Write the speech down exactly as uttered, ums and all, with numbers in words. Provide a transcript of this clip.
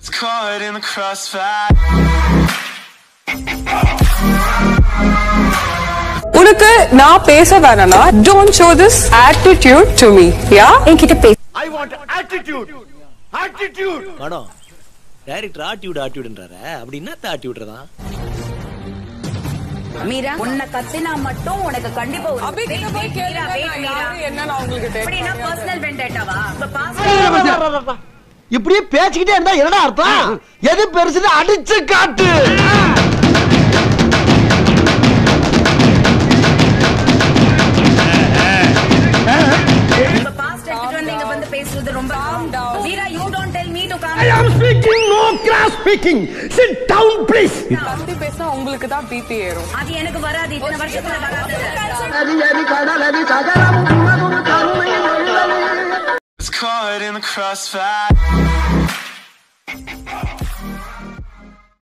It's caught in the crossfire. உனக்கு நான் பேச வேணானா don't show this attitude to me. Yeah? என்கிட்ட பேச I want attitude. Attitude. Madam director attitude ஆட்டிட்யூட்ன்றாரே அப்படி என்ன ஆட்டிட்யூட்றதா? மீரா உன்னை கத்தினா மட்டும் உனக்கு கண்டிப்பா ஒரு அபி கிட்ட போய் கேளுங்க என்னன்னா உங்களுக்கு தெரியும். அப்படினா பர்சனல் வெண்டேட்டாவா? இப்ப பாஸ் இப்படியே பேசிக்கிட்டே இருந்தா என்னடா அர்த்தம்? எது பெருசுன்னு அடிச்சு காட்டு. இப்ப பாஸ்ட் எடுத்துட்டு வந்தீங்க வந்து பேசுறது ரொம்ப Meera you don't tell me to calm. I am speaking, no cross speaking. Sit down please. கத்தி பேசினா உங்களுக்கு தான் பிபி ஏறும். அது எனக்கு வராது, இத்தனை வருஷத்துல வராது. It's caught in the crossfire.